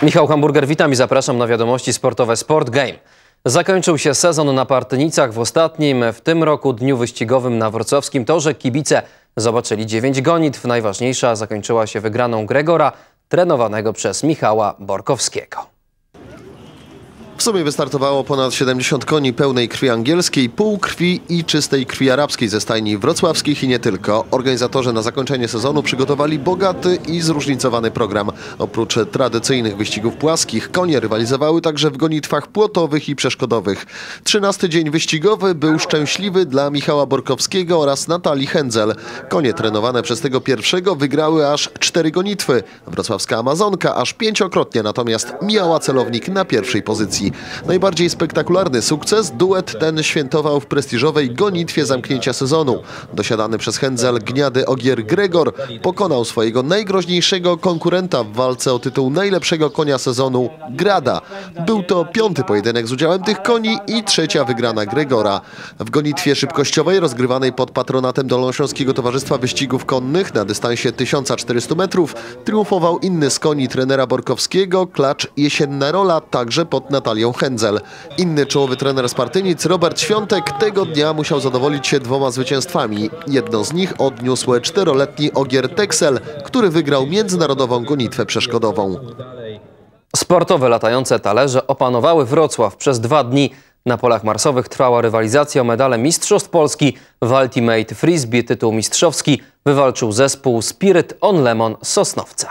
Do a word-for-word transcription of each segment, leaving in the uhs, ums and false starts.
Michał Hamburger, witam i zapraszam na wiadomości sportowe Sport Game. Zakończył się sezon na Partynicach. W ostatnim w tym roku dniu wyścigowym na wrocławskim torze kibice zobaczyli dziewięć gonitw. Najważniejsza zakończyła się wygraną Gregora, trenowanego przez Michała Borkowskiego. W sumie wystartowało ponad siedemdziesiąt koni pełnej krwi angielskiej, półkrwi i czystej krwi arabskiej ze stajni wrocławskich i nie tylko. Organizatorzy na zakończenie sezonu przygotowali bogaty i zróżnicowany program. Oprócz tradycyjnych wyścigów płaskich, konie rywalizowały także w gonitwach płotowych i przeszkodowych. Trzynasty dzień wyścigowy był szczęśliwy dla Michała Borkowskiego oraz Natalii Hędzel. Konie trenowane przez tego pierwszego wygrały aż cztery gonitwy. Wrocławska Amazonka aż pięciokrotnie natomiast mijała celownik na pierwszej pozycji. Najbardziej spektakularny sukces duet ten świętował w prestiżowej gonitwie zamknięcia sezonu. Dosiadany przez Hędzel gniady ogier Gregor pokonał swojego najgroźniejszego konkurenta w walce o tytuł najlepszego konia sezonu Grada. Był to piąty pojedynek z udziałem tych koni i trzecia wygrana Gregora. W gonitwie szybkościowej rozgrywanej pod patronatem Dolnośląskiego Towarzystwa Wyścigów Konnych na dystansie tysiąc czterysta metrów triumfował inny z koni trenera Borkowskiego, klacz Jesienna Rola, także pod Natalią Hędzel. Inny czołowy trener z Partynic, Robert Świątek, tego dnia musiał zadowolić się dwoma zwycięstwami. Jedno z nich odniósł czteroletni Ogier Texel, który wygrał międzynarodową gonitwę przeszkodową. Sportowe latające talerze opanowały Wrocław przez dwa dni. Na polach marsowych trwała rywalizacja o medale Mistrzostw Polski. W Ultimate Frisbee tytuł mistrzowski wywalczył zespół Spirit on Lemon z Sosnowca.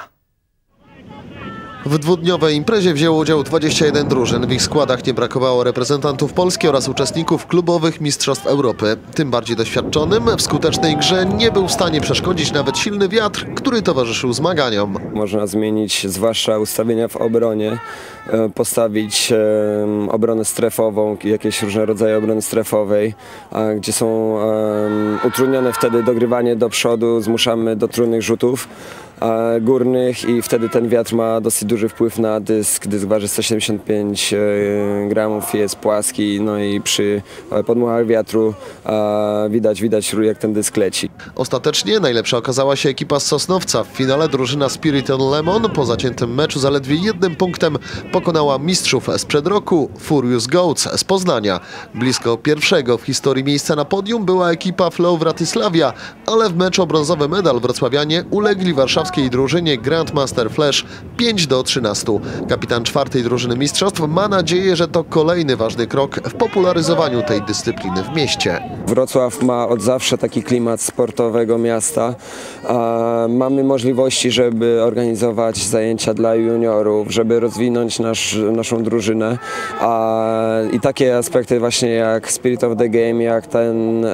W dwudniowej imprezie wzięło udział dwadzieścia jeden drużyn. W ich składach nie brakowało reprezentantów Polski oraz uczestników klubowych Mistrzostw Europy. Tym bardziej doświadczonym w skutecznej grze nie był w stanie przeszkodzić nawet silny wiatr, który towarzyszył zmaganiom. Można zmienić zwłaszcza ustawienia w obronie, postawić obronę strefową, jakieś różne rodzaje obrony strefowej, gdzie są utrudnione wtedy dogrywanie do przodu, zmuszamy do trudnych rzutów górnych i wtedy ten wiatr ma dosyć duży wpływ na dysk. Dysk waży sto siedemdziesiąt pięć gramów, jest płaski, no i przy podmuchach wiatru widać, widać jak ten dysk leci. Ostatecznie najlepsza okazała się ekipa z Sosnowca. W finale drużyna Spirit on Lemon po zaciętym meczu zaledwie jednym punktem pokonała mistrzów sprzed roku Furious Goats z Poznania. Blisko pierwszego w historii miejsca na podium była ekipa Flow Wratysławia, ale w meczu o brązowy medal wrocławianie ulegli warszawskiej drużynie Grandmaster Flash pięć do trzynastu. Kapitan czwartej drużyny mistrzostw ma nadzieję, że to kolejny ważny krok w popularyzowaniu tej dyscypliny w mieście. Wrocław ma od zawsze taki klimat sportowego miasta. Mamy możliwości, żeby organizować zajęcia dla juniorów, żeby rozwinąć nasz, naszą drużynę. I takie aspekty właśnie jak Spirit of the Game, jak ten,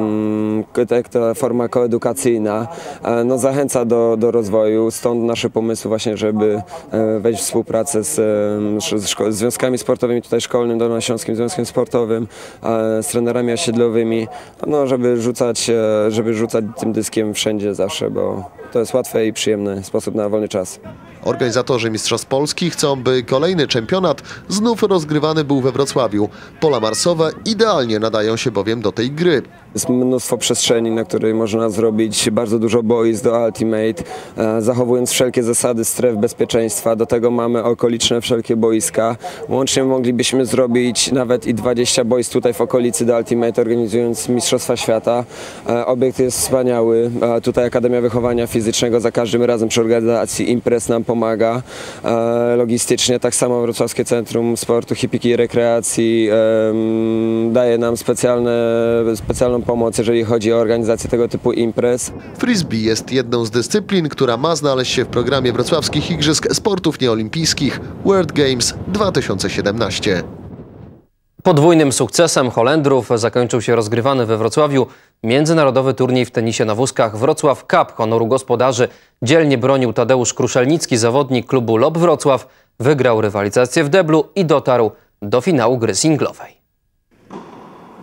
jak ta forma koedukacyjna no zachęca do, do rozwoju. Stąd nasze pomysły właśnie, żeby wejść w współpracę z, z związkami sportowymi, tutaj szkolnym, Dolnośląskim Związkiem Sportowym, z trenerami osiedlowymi, no, żeby rzucać, żeby rzucać tym dyskiem wszędzie zawsze, bo to jest łatwy i przyjemny sposób na wolny czas. Organizatorzy Mistrzostw Polski chcą, by kolejny czempionat znów rozgrywany był we Wrocławiu. Pola marsowe idealnie nadają się bowiem do tej gry. Jest mnóstwo przestrzeni, na której można zrobić bardzo dużo boisk do Ultimate, zachowując wszelkie zasady stref bezpieczeństwa. Do tego mamy okoliczne wszelkie boiska. Łącznie moglibyśmy zrobić nawet i dwadzieścia boisk tutaj w okolicy do Ultimate, organizując Mistrzostwa Świata. Obiekt jest wspaniały. Tutaj Akademia Wychowania Fizycznego za każdym razem przy organizacji imprez nam pomaga logistycznie. Tak samo Wrocławskie Centrum Sportu, Hipiki i Rekreacji daje nam specjalne, specjalną pomoc, jeżeli chodzi o organizację tego typu imprez. Frisbee jest jedną z dyscyplin, która ma znaleźć się w programie Wrocławskich Igrzysk Sportów Nieolimpijskich World Games dwa tysiące siedemnaście. Podwójnym sukcesem Holendrów zakończył się rozgrywany we Wrocławiu międzynarodowy turniej w tenisie na wózkach Wrocław Cup honoru gospodarzy. Dzielnie bronił Tadeusz Kruszelnicki, zawodnik klubu Lob Wrocław. Wygrał rywalizację w deblu i dotarł do finału gry singlowej. W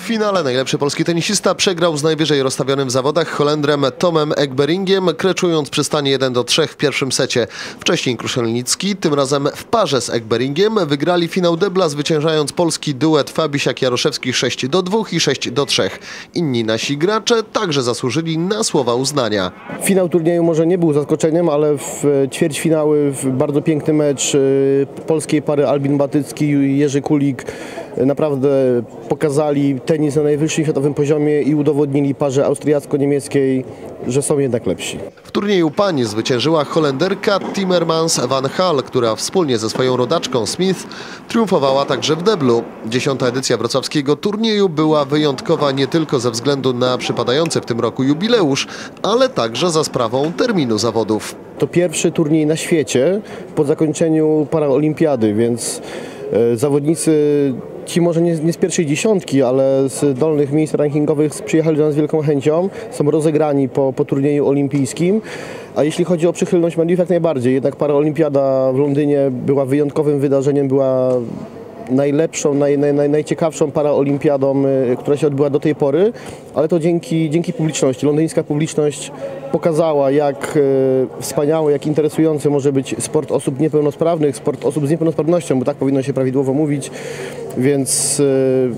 W finale najlepszy polski tenisista przegrał z najwyżej rozstawionym w zawodach Holendrem Tomem Egberingiem, kreczując przy stanie jeden do trzech w pierwszym secie. Wcześniej Kruszelnicki, tym razem w parze z Egberingiem, wygrali finał debla, zwyciężając polski duet Fabisiak-Jaroszewski sześć do dwóch i sześć do trzech. Inni nasi gracze także zasłużyli na słowa uznania. Finał turnieju może nie był zaskoczeniem, ale w ćwierćfinały w bardzo piękny mecz polskiej pary Albin Batycki i Jerzy Kulik naprawdę pokazali tenis na najwyższym światowym poziomie i udowodnili parze austriacko-niemieckiej, że są jednak lepsi. W turnieju pań zwyciężyła Holenderka Timmermans van Hal, która wspólnie ze swoją rodaczką Smith triumfowała także w deblu. Dziesiąta edycja wrocławskiego turnieju była wyjątkowa nie tylko ze względu na przypadający w tym roku jubileusz, ale także za sprawą terminu zawodów. To pierwszy turniej na świecie po zakończeniu paraolimpiady, więc zawodnicy, ci może nie, nie z pierwszej dziesiątki, ale z dolnych miejsc rankingowych przyjechali do nas z wielką chęcią, są rozegrani po, po turnieju olimpijskim. A jeśli chodzi o przychylność mediów, jak najbardziej. Jednak paraolimpiada w Londynie była wyjątkowym wydarzeniem, była najlepszą, naj, naj, naj, najciekawszą paraolimpiadą, która się odbyła do tej pory, ale to dzięki, dzięki publiczności. Londyńska publiczność pokazała, jak e, wspaniały, jak interesujący może być sport osób niepełnosprawnych, sport osób z niepełnosprawnością, bo tak powinno się prawidłowo mówić, więc e,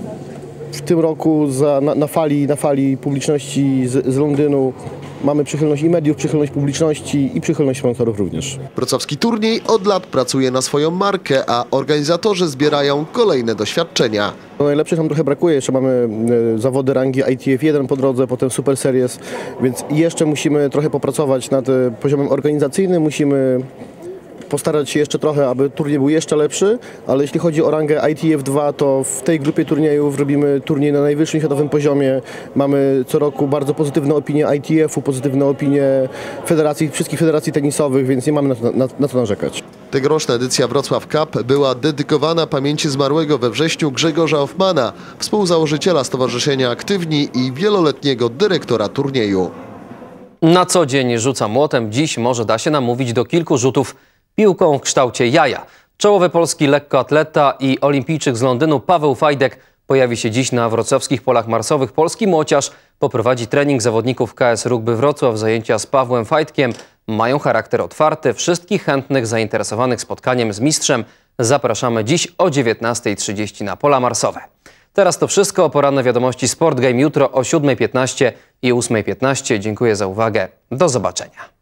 w tym roku za, na, na, fali, na fali publiczności z, z Londynu mamy przychylność i mediów, przychylność publiczności i przychylność sponsorów również. Wrocławski turniej od lat pracuje na swoją markę, a organizatorzy zbierają kolejne doświadczenia. No, najlepszych nam trochę brakuje, jeszcze mamy e, zawody rangi I T F jeden po drodze, potem Super Series, więc jeszcze musimy trochę popracować nad e, poziomem organizacyjnym, musimy postarać się jeszcze trochę, aby turniej był jeszcze lepszy, ale jeśli chodzi o rangę I T F dwa, to w tej grupie turniejów robimy turniej na najwyższym światowym poziomie. Mamy co roku bardzo pozytywne opinie I T F u, pozytywne opinie federacji, wszystkich federacji tenisowych, więc nie mamy na to, na, na to narzekać. Tegoroczna edycja Wrocław Cup była dedykowana pamięci zmarłego we wrześniu Grzegorza Hoffmana, współzałożyciela Stowarzyszenia Aktywni i wieloletniego dyrektora turnieju. Na co dzień rzuca młotem, dziś może da się namówić do kilku rzutów piłką w kształcie jaja. Czołowy polski lekkoatleta i olimpijczyk z Londynu Paweł Fajdek pojawi się dziś na wrocławskich polach marsowych. Polski młociarz poprowadzi trening zawodników K S Rugby Wrocław. Zajęcia z Pawłem Fajdkiem mają charakter otwarty. Wszystkich chętnych zainteresowanych spotkaniem z mistrzem zapraszamy dziś o dziewiętnastej trzydzieści na pola marsowe. Teraz to wszystko. Poranne wiadomości Sport Game jutro o siódmej piętnaście i ósmej piętnaście. Dziękuję za uwagę. Do zobaczenia.